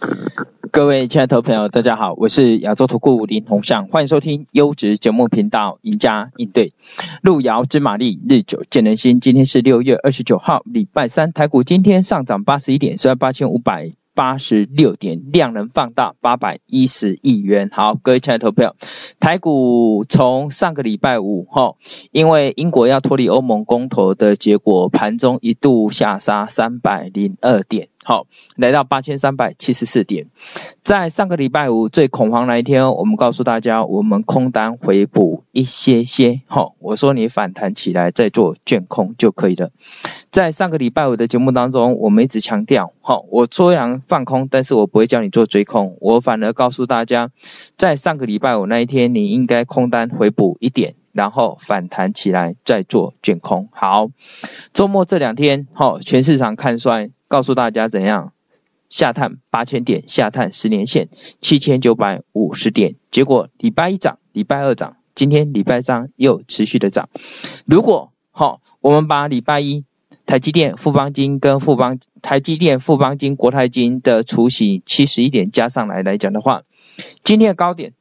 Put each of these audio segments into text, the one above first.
各位亲爱的投资朋友，大家好，我是亚洲投顾林鸿尚，欢迎收听优质节目频道赢家应对。路遥知马力，日久见人心。今天是6月29号，礼拜三，台股今天上涨81点，收在8586点，量能放大810亿元。好，各位亲爱的投资朋友，台股从上个礼拜五因为英国要脱离欧盟公投的结果，盘中一度下杀302点。好，来到8374点。在上个礼拜五最恐慌那一天，我们告诉大家，我们空单回补一些。我说你反弹起来再做券空就可以了。在上个礼拜五的节目当中，我们一直强调，我虽然放空，但是我不会叫你做追空，我反而告诉大家，在上个礼拜五那一天，你应该空单回补一点，然后反弹起来再做券空。好，周末这2天，全市场看衰。告诉大家怎样下探8000点，下探10年线7950点，结果礼拜一涨，礼拜二涨，今天礼拜三又持续的涨。如果我们把礼拜一台积电、富邦金跟台积电、富邦金、国泰金的除息71点加上来讲的话，今天的高点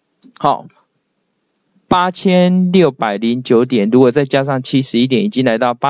8609点，如果再加上71点，已经来到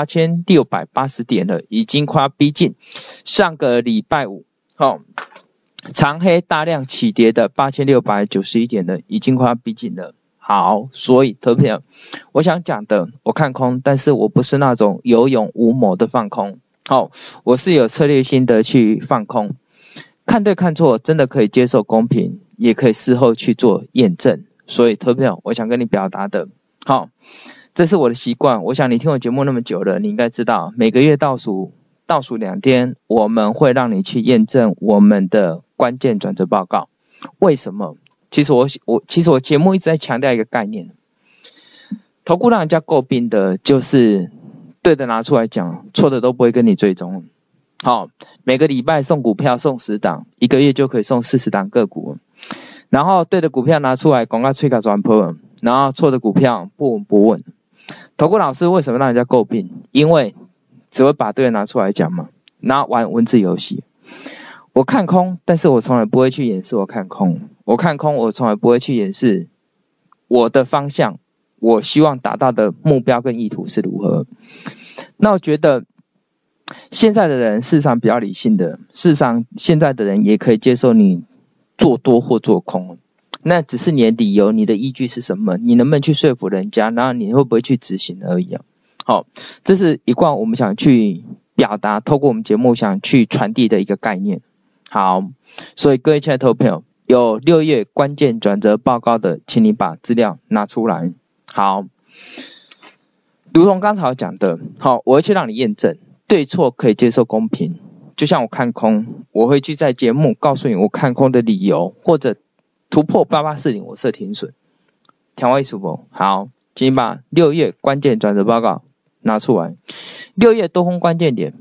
8680点了，已经快要逼近上个礼拜五长黑大量起跌的8691点了，已经快要逼近了。好，所以投资朋友，我想讲的，我看空，但是我不是那种有勇无谋的放空，我是有策略性的去放空，看对看错，真的可以接受公平，也可以事后去做验证。所以投资朋友，我想跟你表达的，这是我的习惯。我想你听我节目那么久了，你应该知道，每个月倒数2天，我们会让你去验证我们的关键转折报告。为什么？其实我节目一直在强调一个概念，投顾让人家诟病的就是对的拿出来讲，错的都不会跟你追踪。每个礼拜送股票送10档，1个月就可以送40档个股。然后对的股票拿出来广告吹卡转破，然后错的股票不稳不稳。投顾老师为什么让人家诟病？因为只会把对的拿出来讲嘛，然后玩文字游戏。我看空，但是我从来不会去掩饰我看空。我看空，我从来不会去掩饰我的方向，我希望达到的目标跟意图是如何。那我觉得现在的人事实上比较理性的，事实上现在的人也可以接受你做多或做空，那只是你的理由，你的依据是什么？你能不能去说服人家？然后你会不会去执行而已啊？这是一贯我们想去表达，透过我们节目想去传递的一个概念。好，所以各位亲爱的投资朋友，有6月关键转折报告的，请你把资料拿出来。好，如同刚才讲的，我会去让你验证对错，可以接受公平。就像我看空，我会去在节目告诉你我看空的理由，或者突破8840我设停损。听我意思不？好，请你把6月关键转折报告拿出来。6月多空关键点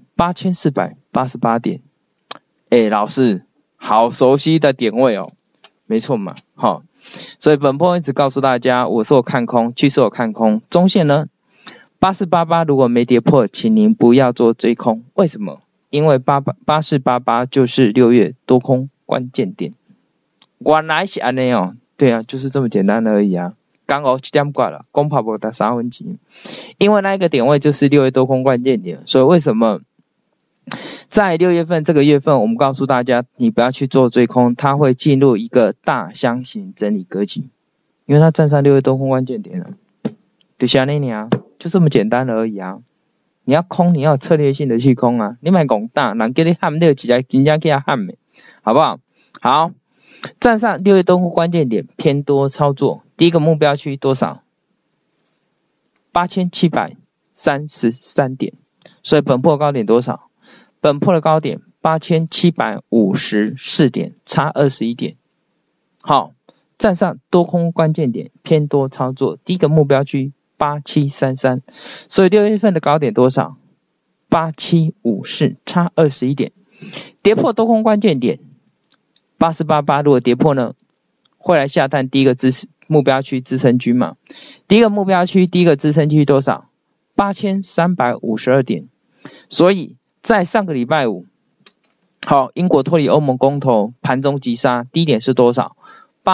8488点。老师，好熟悉的点位哦，没错嘛。所以本波一直告诉大家，我说我看空，趋势我看空，中线呢8488如果没跌破，请您不要做追空。为什么？因为8488就是6月多空关键点。原来是这样哦，对啊，就是这么简单而已啊。刚好7点挂了，公跑不到3分级，因为那一个点位就是6月多空关键点，所以为什么在6月份这个月份，我们告诉大家，你不要去做追空，它会进入一个大箱型整理格局，因为它站上6月多空关键点了，就是这样，就这么简单而已啊。你要空，你要有策略性的去空啊！你别讲大，人叫你喊你就直接真正给他喊的，好不好？好，站上6月多空关键点，偏多操作。第一个目标区多少？8733点。所以本波高点多少？本波的高点8754点，差21点。好，站上多空关键点，偏多操作。第一个目标区8733，所以6月份的高点多少？8754，差21点。跌破多空关键点8488，如果跌破呢，会来下探第一个目标区支撑区嘛？第一个目标区，第一个支撑区多少？8352点。所以在上个礼拜五， 好，英国脱离欧盟公投，盘中急杀，低点是多少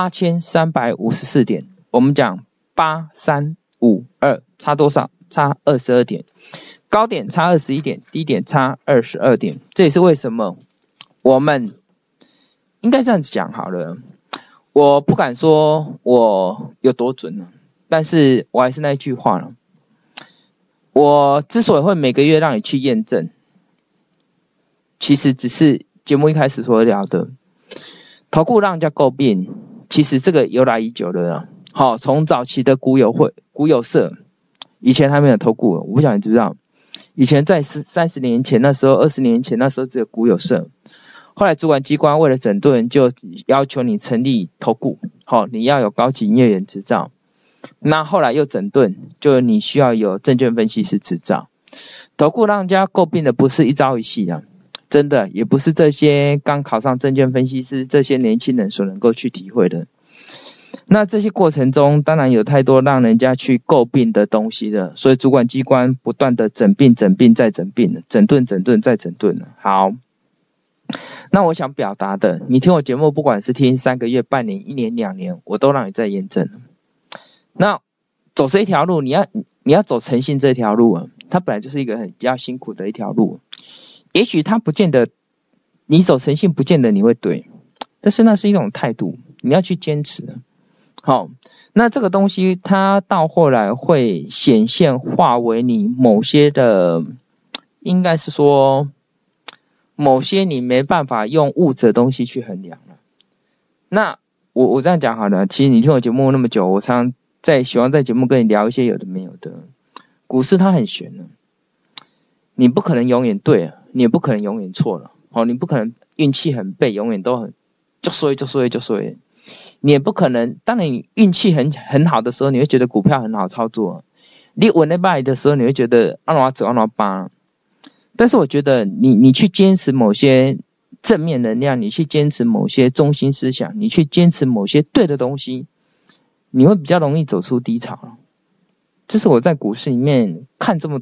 ？8354点。我们讲8352，差多少？差22点。高点差21点，低点差22点。这也是为什么我们应该这样子讲好了。我不敢说我有多准了，但是我还是那一句话了。我之所以会每个月让你去验证，其实只是节目一开始所聊的，投顾让人家诟病，其实这个由来已久了。好，从早期的股友社，以前还没有投顾，我不晓得你知不知道，以前在30年前那时候，20年前那时候只有股友社。后来主管机关为了整顿，就要求你成立投顾，你要有高级营业员执照。那后来又整顿，就你需要有证券分析师执照。投顾让人家诟病的不是一朝一夕的，真的也不是这些刚考上证券分析师这些年轻人所能够去体会的。那这些过程中，当然有太多让人家去诟病的东西了，所以主管机关不断的整并再整并，整顿再整顿了。好。那我想表达的，你听我节目，不管是听3个月、半年、1年、2年，我都让你再验证了。那走这一条路，你要走诚信这条路啊，它本来就是一个比较辛苦的一条路。也许它不见得，你走诚信不见得你会对，但是那是一种态度，你要去坚持。好，那这个东西它到后来会显现化为你某些的，应该是说。某些你没办法用物质的东西去衡量了。那我这样讲好了，其实你听我节目那么久，我常常喜欢在节目跟你聊一些有的没有的。股市它很玄的，你不可能永远对，你也不可能永远错了。你不可能运气很背，永远都很就衰。你也不可能，当你运气很好的时候，你会觉得股票很好操作；你稳得败的时候，你会觉得按哪走按哪扒。但是我觉得你去坚持某些正面能量，你去坚持某些中心思想，你去坚持某些对的东西，你会比较容易走出低潮。这是我在股市里面看这么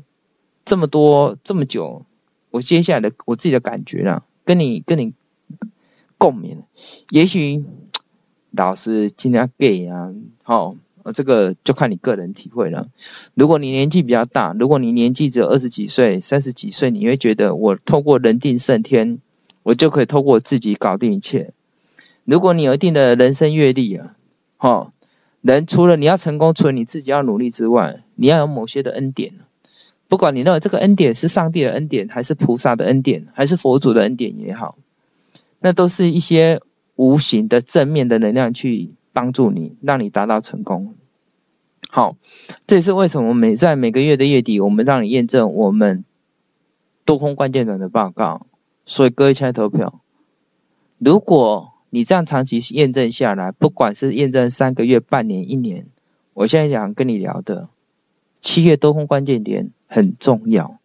久，我接下来的我自己的感觉啦，跟你共勉。也许老师今天给啊，这个就看你个人体会了。如果你年纪比较大，如果你年纪只有20几岁、30几岁，你会觉得我透过人定胜天，我就可以透过我自己搞定一切。如果你有一定的人生阅历啊，人除了你要成功，除了你自己要努力之外，你要有某些的恩典。不管你认为这个恩典是上帝的恩典，还是菩萨的恩典，还是佛祖的恩典也好，那都是一些无形的正面的能量去帮助你，让你达到成功。好，这也是为什么在每个月的月底，我们让你验证我们多空关键短的报告。所以各位亲爱的投票，如果你这样长期验证下来，不管是验证3个月、半年、1年，我现在想跟你聊的7月多空关键点很重要。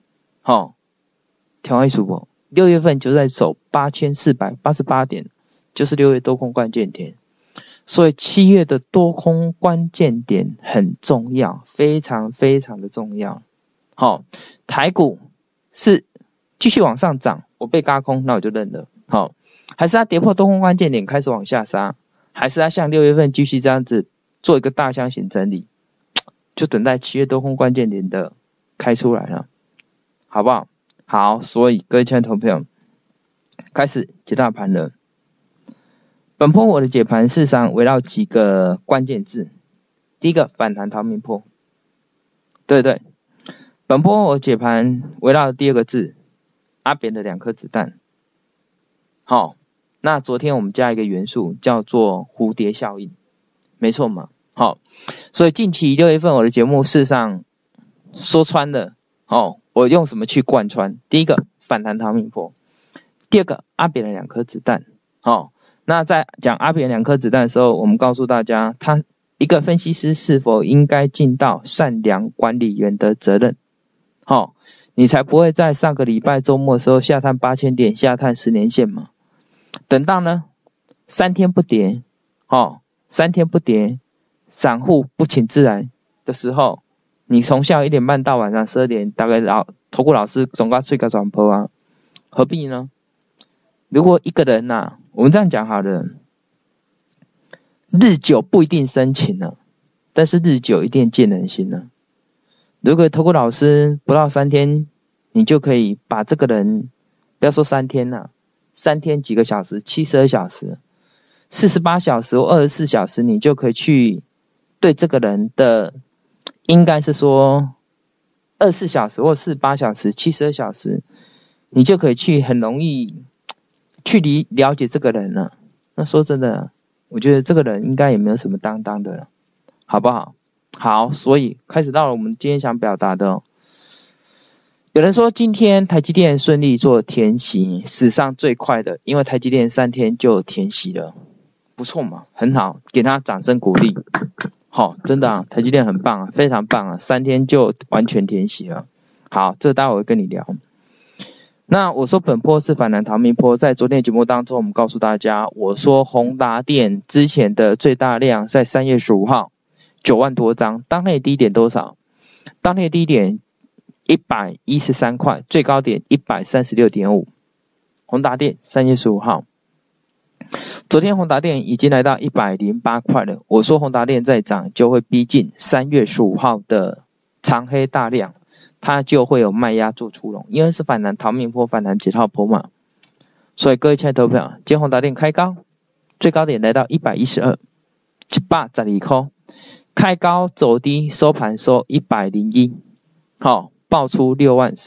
调一数不？6月份就在走8488点，就是6月多空关键点。所以7月的多空关键点很重要，非常非常的重要。台股是继续往上涨，我被軋空，那我就认了。还是它跌破多空关键点开始往下杀，还是它像6月份继续这样子做一个大箱型整理，就等待7月多空关键点的开出来了，好不好？好，所以各位亲爱的投票，开始解大盘了。本波我的解盘事实上围绕几个关键字。第一个，反弹逃命波。对，本波我解盘围绕第二个字，阿扁的2颗子弹。好，那昨天我们加一个元素叫做蝴蝶效应，没错嘛？好，所以近期6月份我的节目事实上说穿了，我用什么去贯穿？第一个，反弹逃命波。第二个，阿扁的2颗子弹。那在讲阿扁2颗子弹的时候，我们告诉大家，他一个分析师是否应该尽到善良管理员的责任。你才不会在上个礼拜周末的时候下探8000点，下探10年线嘛。等到呢3天不跌，3天不跌，散户不请自来的时候，你从下午1点半到晚上12点，大概投顾老师总共吹个转波啊，何必呢？ 如果一个人我们这样讲好了，日久不一定生情了，但是日久一定见人心了。如果透过老师不到3天，你就可以把这个人，不要说3天3天几个小时，72小时、48小时或24小时，你就可以去对这个人的，应该是说24小时或48小时、72小时，你就可以去很容易去了解这个人了。那说真的，我觉得这个人应该也没有什么担当的了，好不好？好，所以开始到了我们今天想表达的有人说今天台积电顺利做填息，史上最快的，因为台积电3天就填息了，不错嘛，很好，给他掌声鼓励。好，真的台积电很棒非常棒3天就完全填息了。好，这待会我会跟你聊。那我说本波是反弹逃命波，在昨天的节目当中，我们告诉大家，我说宏达电之前的最大量在3月15号9万多张，当天低点多少？当天低点113块，最高点 136.5。宏达电3月15号，昨天宏达电已经来到108块了。我说宏达电再涨，就会逼近3月15号的长黑大量。它就会有卖压做出笼，因为是反弹逃命波、反弹解套波嘛。所以各位亲爱的投票，今天宏达电开高，最高点来到112，112块，开高走低，收盘收101，好，爆出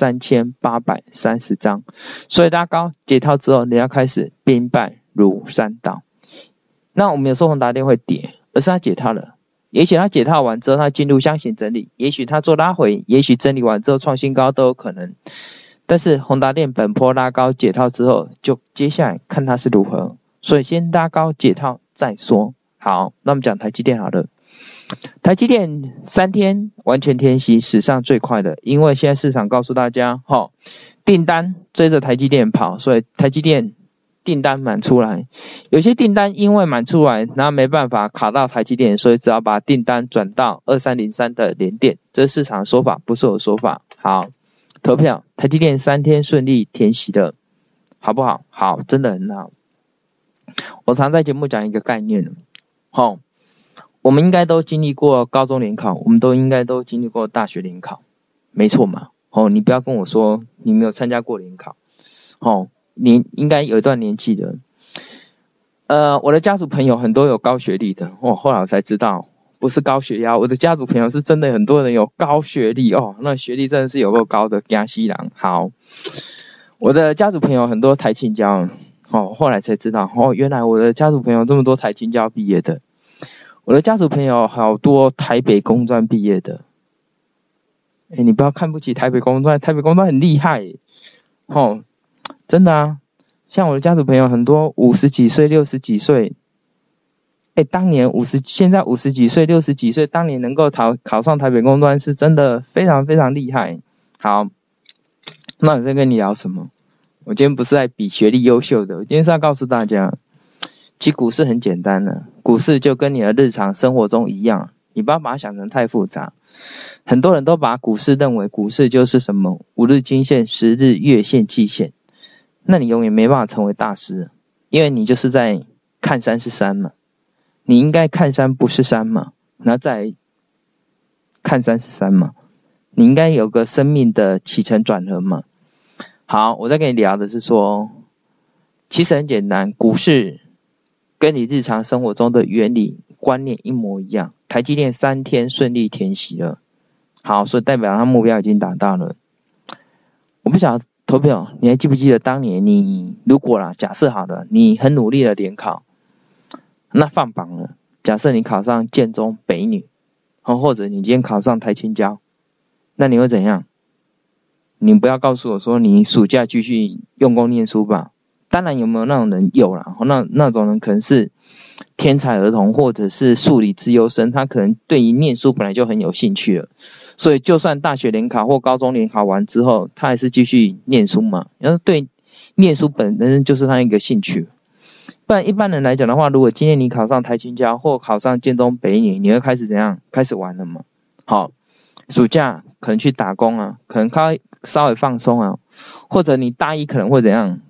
63830张。所以拉高解套之后，你要开始兵败如山倒。那我们有说宏达电会跌，而是它解套了。也许它解套完之后，它进入箱型整理，也许它做拉回，也许整理完之后创新高都有可能。但是宏达电本波拉高解套之后，就接下来看它是如何。所以先拉高解套再说。好，那我们讲台积电好了。台积电3天完全填息，史上最快的，因为现在市场告诉大家，订单追着台积电跑，所以台积电订单满出来，有些订单因为满出来，然后没办法卡到台积电，所以只好把订单转到2303的联电，这是市场的说法，不是我的说法。好，投票，台积电3天顺利填息的，好不好？好，真的很好。我常在节目讲一个概念，我们应该都经历过高中联考，我们都应该都经历过大学联考，没错嘛？你不要跟我说你没有参加过联考，你应该有一段年纪的。我的家族朋友很多有高学历的，后来我才知道不是高血压，我的家族朋友是真的很多人有高学历那学历真的是有够高的，加西郎。好，我的家族朋友很多台清交，后来才知道原来我的家族朋友这么多台清交毕业的，我的家族朋友好多台北工专毕业的。你不要看不起台北工专，台北工专很厉害真的像我的家族朋友很多50几岁、60几岁，当年现在50几岁、60几岁，当年能够考上台北工专是真的非常非常厉害。好，那我在跟你聊什么？我今天不是在比学历优秀的，我今天是要告诉大家，其实股市很简单的，股市就跟你的日常生活中一样，你不要把它想成太复杂。很多人都把股市认为股市就是什么5日均线、10日、月线、季线，那你永远没办法成为大师，因为你就是在看山是山嘛，你应该看山不是山嘛，然后再看山是山嘛，你应该有个生命的起承转合嘛。好，我在跟你聊的是说，其实很简单，股市跟你日常生活中的原理观念一模一样。台积电3天顺利填息了，好，所以代表它目标已经达到了。我不晓得投票，你还记不记得当年你如果假设好了，你很努力的联考，那放榜了，假设你考上建中、北女，或者你今天考上台清交，那你会怎样？你不要告诉我说你暑假继续用功念书吧。当然有没有那种人？有啦，那种人可能是天才儿童，或者是数理资优生，他可能对于念书本来就很有兴趣了，所以就算大学联考或高中联考完之后，他还是继续念书嘛，然后对念书本身就是他一个兴趣。不然一般人来讲的话，如果今天你考上台清交或考上建中北女，你会开始怎样？开始玩了嘛？好，暑假可能去打工可能稍微放松或者你大一可能会怎样？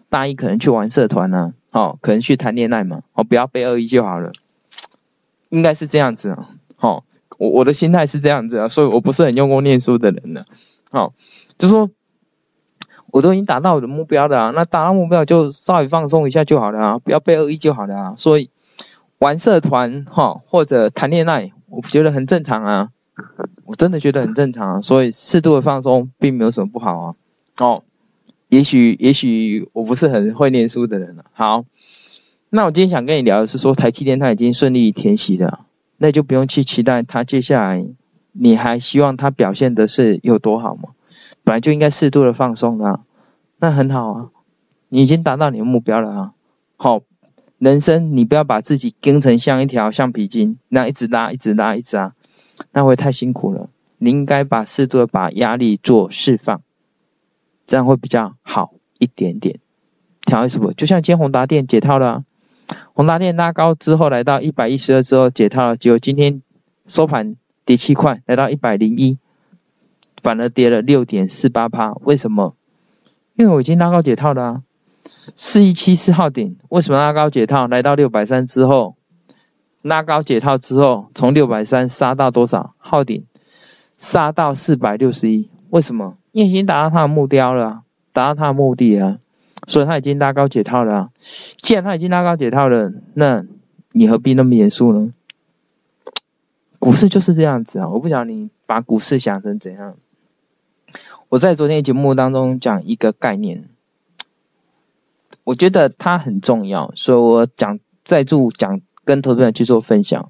大一可能去玩社团啊，可能去谈恋爱嘛，不要被恶意就好了，应该是这样子啊。我的心态是这样子啊，所以我不是很用功念书的人了。就说我都已经达到我的目标了啊，那达到目标就稍微放松一下就好了啊，不要被恶意就好了啊。所以玩社团或者谈恋爱，我觉得很正常啊，我真的觉得很正常啊。所以适度的放松并没有什么不好啊。也许我不是很会念书的人了。好，那我今天想跟你聊的是说，台积电它已经顺利填息了，那就不用去期待它接下来，你还希望它表现的是有多好吗？本来就应该适度的放松了啊，那很好啊，你已经达到你的目标了啊。人生你不要把自己盯成像一条橡皮筋，那样一直拉，那会太辛苦了。你应该适度的把压力做释放，这样会比较好一点点。调意是不？就像今天宏达电解套了啊，宏达电拉高之后来到112之后解套了，结果今天收盘跌7块，来到101，反而跌了 6.48%。为什么？因为我已经拉高解套了啊。4174号顶，为什么拉高解套？来到630之后，拉高解套之后，从630杀到多少？号顶杀到461，为什么？因为已经达到他的目标了啊，达到他的目的了，所以他已经拉高解套了啊。既然他已经拉高解套了，那你何必那么严肃呢？股市就是这样子啊，我不晓得你把股市想成怎样。我在昨天的节目当中讲一个概念，我觉得它很重要，所以我讲跟投资人去做分享。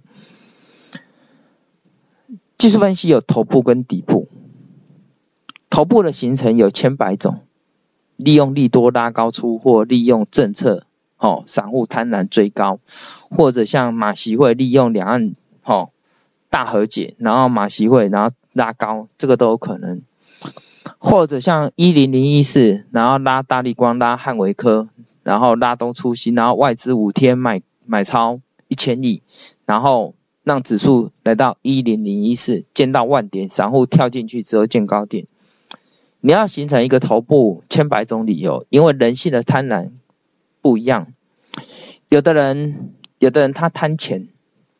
技术分析有头部跟底部，头部的形成有千百种，利用利多拉高出货，利用政策散户贪婪追高，或者像马习会利用两岸大和解，然后马习会然后拉高，这个都有可能。或者像10014，然后拉大立光，拉汉微科，然后拉东出西，然后外资5天买超1000亿，然后让指数来到10014，见到万点，散户跳进去之后见高点。你要形成一个头部，千百种理由，因为人性的贪婪不一样。有的人他贪钱，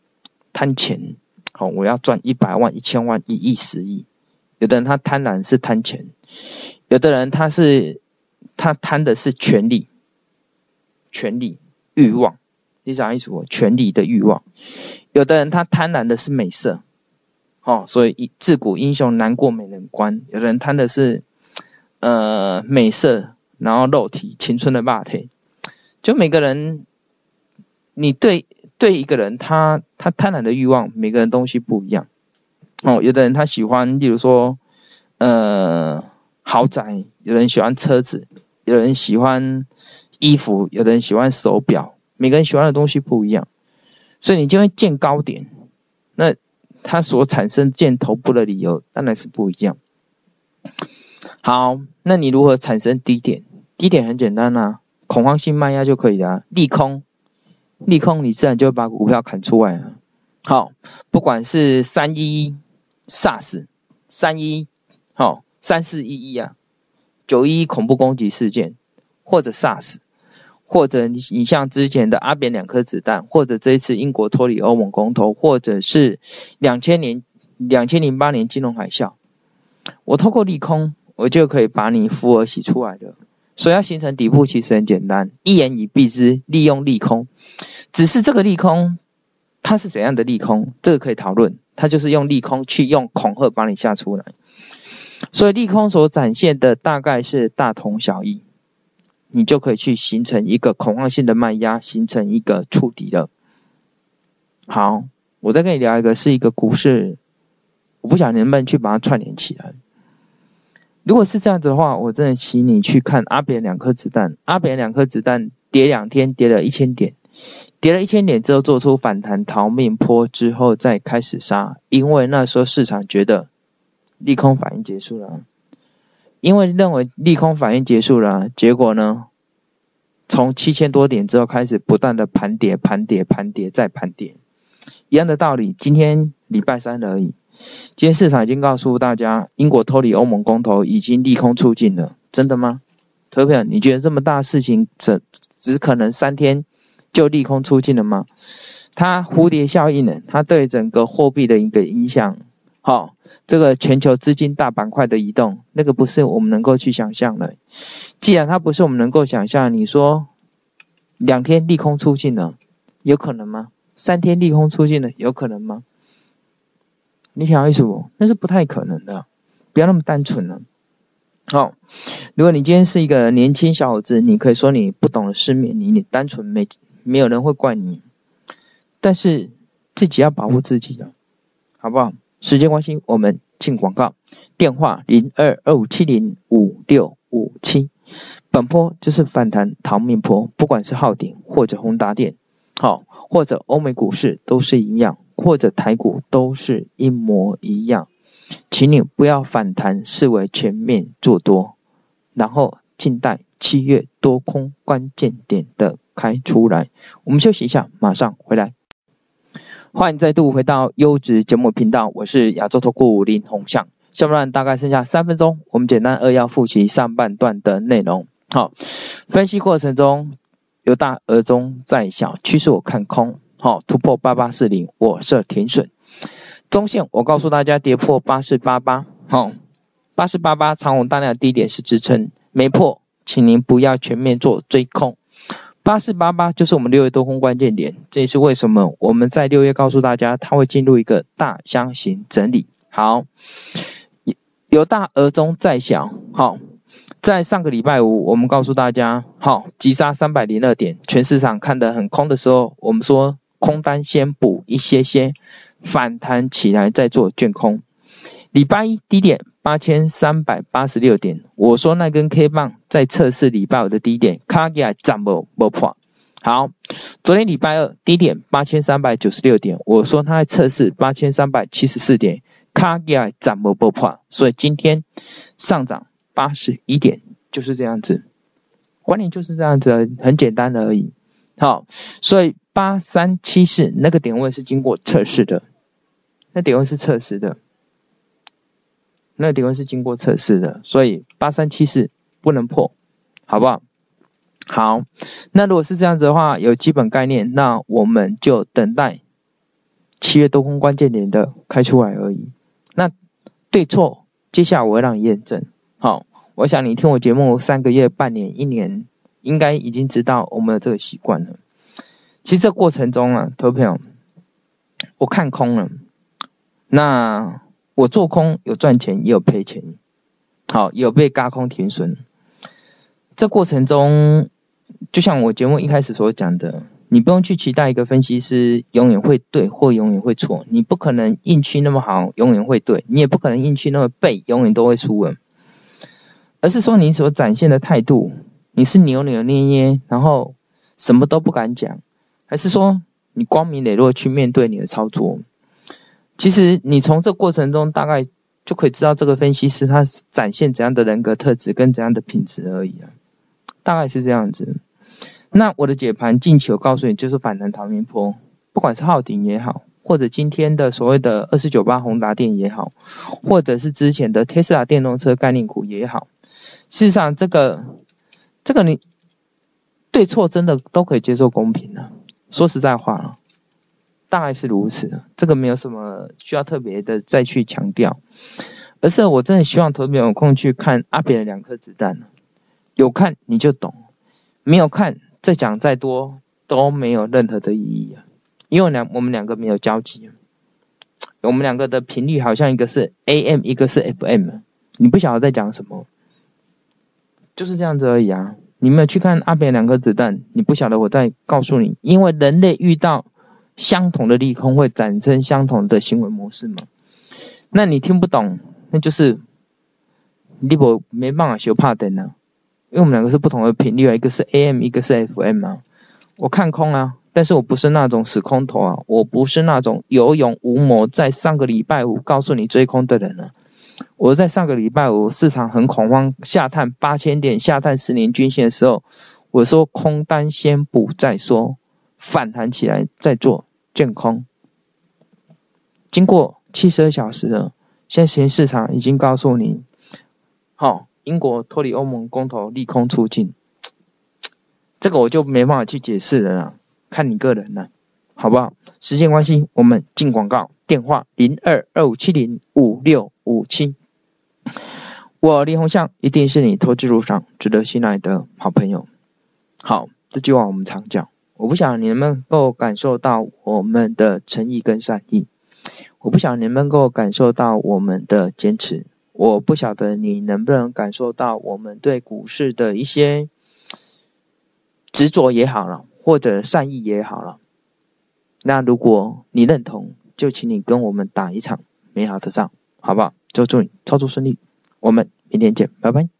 我要赚100万、1000万、1亿、10亿。有的人他贪婪是贪钱，有的人他贪的是权力、欲望，你讲清楚，权力的欲望。有的人他贪婪的是美色，所以自古英雄难过美人关。有的人贪的是美色，然后肉体、青春的肉体。就每个人，你对一个人他贪婪的欲望，每个人东西不一样。有的人他喜欢，例如说，豪宅；有人喜欢车子；有人喜欢衣服；有的人喜欢手表。每个人喜欢的东西不一样，所以你就会见高点。那它所产生见头部的理由当然是不一样。好，那你如何产生低点？低点很简单啊，恐慌性卖压就可以了啊。利空，你自然就会把股票砍出来了。好，不管是311 SARS、3411啊，911恐怖攻击事件，或者 SARS， 或者你像之前的阿扁2颗子弹，或者这一次英国脱离欧盟公投，或者是2008年金融海啸，我透过利空，我就可以把你浮额洗出来的。所以要形成底部其实很简单，一言以蔽之，利用利空。只是这个利空它是怎样的利空，这个可以讨论。它就是用利空去用恐吓把你吓出来，所以利空所展现的大概是大同小异，你就可以去形成一个恐慌性的卖压，形成一个触底了。好，我再跟你聊一个，是一个股市，我不晓得你能不能去把它串联起来。如果是这样子的话，我真的请你去看阿扁2颗子弹。阿扁2颗子弹跌2天，跌了1000点。跌了1000点之后做出反弹逃命波之后再开始杀，因为那时候市场觉得利空反应结束了，因为认为利空反应结束了，结果呢，从7000多点之后开始不断的盘跌再盘跌，一样的道理。今天礼拜3而已，今天市场已经告诉大家，英国脱离欧盟公投已经利空出尽了，真的吗？ 投票，你觉得这么大的事情只可能3天就利空出尽了吗？它蝴蝶效应呢，它对整个货币的一个影响，这个全球资金大板块的移动，那个不是我们能够去想象的。既然它不是我们能够想象，你说2天利空出尽了，有可能吗？3天利空出尽了，有可能吗？你想意思不？那是不太可能的，不要那么单纯了。如果你今天是一个年轻小伙子，你可以说你不懂得世面，你单纯，没有人会怪你。但是自己要保护自己的，好不好？时间关系，我们进广告。电话0225705657。本波就是反弹逃命波，不管是浩鼎或者宏达电，或者欧美股市都是一样，或者台股都是一模一样。请你不要反弹视为全面做多，然后静待7月多空关键点的开出来。我们休息一下，马上回来。欢迎再度回到优质节目频道，我是亚洲投顾林鸿相。下半段大概剩下3分钟，我们简单扼要复习上半段的内容。分析过程中有大而中在小，趋势我看空，突破8840我设停损。中线我告诉大家跌破8488，8488长虹大量的低点是支撑，没破请您不要全面做追空。8488就是我们6月多空关键点，这也是为什么我们在6月告诉大家它会进入一个大箱型整理。好，有大而中在小。在上个礼拜五我们告诉大家，急杀302点，全市场看得很空的时候，我们说空单先补一些，反弹起来再做卷空。礼拜一低点8386点，我说那根 K 棒在测试礼拜五的低点，卡起来涨没破。好，昨天礼拜二低点8396点，我说它在测试8374点，卡起来涨没破。所以今天上涨81点，就是这样子，观念就是这样子，很简单的而已。所以8374那个点位是经过测试的，那点位是测试的，那个点位是经过测试的，所以8374不能破，好不好？好，那如果是这样子的话，有基本概念，那我们就等待7月多空关键点的开出来而已。那对错，接下来我会让你验证。我想你听我节目3个月、半年、1年，应该已经知道我们有这个习惯了。其实这过程中啊，投票我看空了，那我做空有赚钱也有赔钱，也有被軋空停损。这过程中，就像我节目一开始所讲的，你不用去期待一个分析师永远会对或永远会错，你不可能运气那么好永远会对，你也不可能运气那么背永远都会输了，而是说你所展现的态度，你是扭扭捏捏，然后什么都不敢讲，还是说你光明磊落去面对你的操作？其实你从这过程中大概就可以知道这个分析师他展现怎样的人格特质跟怎样的品质而已了，大概是这样子。那我的解盘近期我告诉你就是反弹逃命波，不管是浩鼎也好，或者今天的所谓的2998宏达电也好，或者是之前的 Tesla 电动车概念股也好，事实上这个你对错真的都可以接受公平的，说实在话大概是如此的，这个没有什么需要特别的再去强调，而是我真的希望投资者有空去看阿扁的2颗子弹，有看你就懂，没有看再讲再多都没有任何的意义啊，因为我们两个没有交集，我们两个的频率好像一个是 AM 一个是 FM， 你不晓得在讲什么，就是这样子而已啊。你没有去看阿扁2颗子弹，你不晓得我在告诉你，因为人类遇到相同的利空会产生相同的行为模式嘛。那你听不懂，那就是你没办法修怕灯啊，因为我们两个是不同的频率啊，一个是 AM 一个是 FM 啊。我看空啊，但是我不是那种死空头啊，我不是那种有勇无谋在上个礼拜五告诉你追空的人啊。我在上个礼拜五市场很恐慌，下探8000点，下探10年均线的时候，我说空单先补再说，反弹起来再做卷空。经过72小时了，现在时间市场已经告诉你， 英国脱离欧盟公投利空出尽，这个我就没办法去解释了啦，看你个人了，好不好？时间关系，我们进广告，电话0225705657。我林鸿相一定是你投资路上值得信赖的好朋友。好，这句话我们常讲，我不晓得你能不能够感受到我们的诚意跟善意，我不晓得你能不能够感受到我们的坚持，我不晓得你能不能感受到我们对股市的一些执着也好了，或者善意也好了。那如果你认同，就请你跟我们打一场美好的仗，好不好？就祝你操作顺利，我们明天见，拜拜。